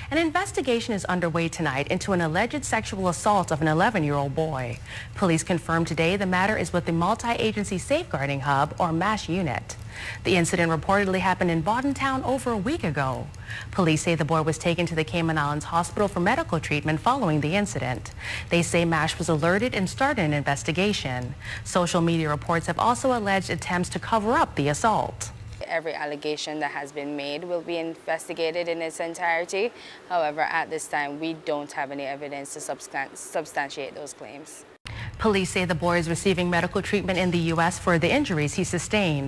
An investigation is underway tonight into an alleged sexual assault of an 11-year-old boy. Police confirmed today the matter is with the Multi-Agency Safeguarding Hub, or MASH unit. The incident reportedly happened in Town over a week ago. Police say the boy was taken to the Cayman Islands hospital for medical treatment following the incident. They say MASH was alerted and started an investigation. Social media reports have also alleged attempts to cover up the assault. Every allegation that has been made will be investigated in its entirety. However, at this time, we don't have any evidence to substantiate those claims. Police say the boy is receiving medical treatment in the U.S. for the injuries he sustained.